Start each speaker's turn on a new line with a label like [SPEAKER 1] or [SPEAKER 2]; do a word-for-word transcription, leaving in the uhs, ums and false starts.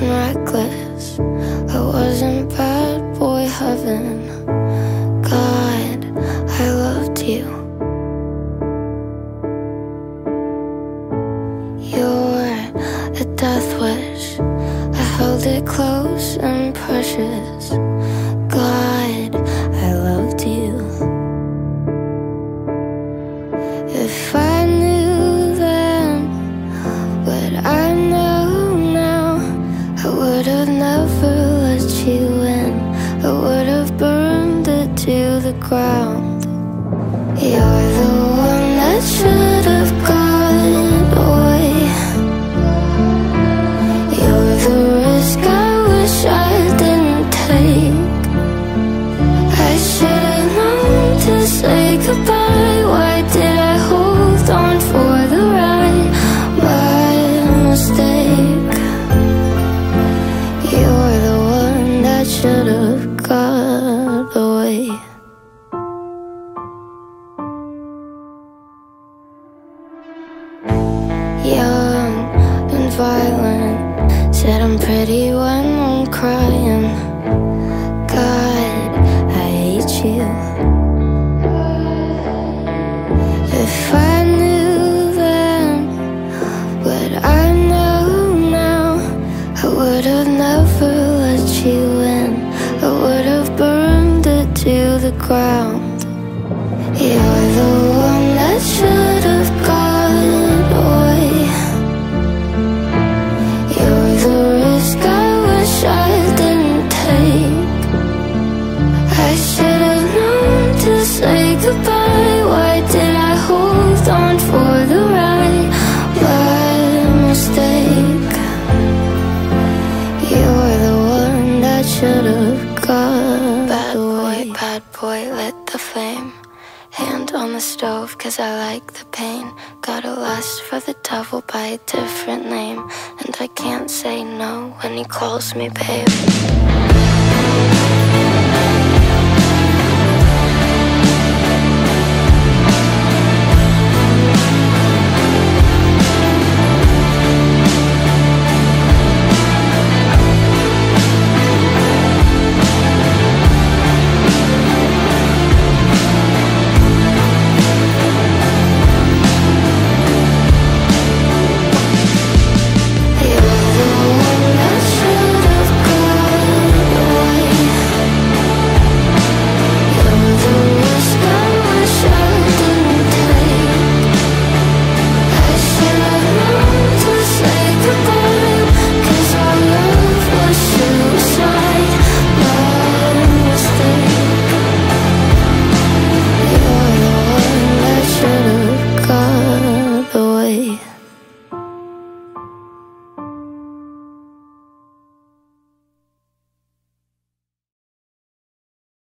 [SPEAKER 1] and reckless. I wasn't bad boy heaven. God, I loved you. You're a death wish. I held it close and precious. God, I loved you. If I knew then what I know now, I would have never let you in. I would have burned it to the ground. You're the one that should have gone away. You're the risk I wish I didn't take. I should have known to say goodbye. Why did I hold on for the ride? My mistake. You're the one that should have got away. Young and violent, said I'm pretty when I'm crying. God, I hate you. If I knew then what I know now, I would have never let you in. I would have burned it to the ground. You're the one that should have gone away. You're the risk I wish I didn't take. I should have known to say goodbye. Why did I hold on for the ride? My mistake. You're the one that should have gone bad away. Boy, bad boy, lit the flame. Hand on the stove, cause I like the pain. Got a lust for the devil by a different name. And I can't say no when he calls me babe.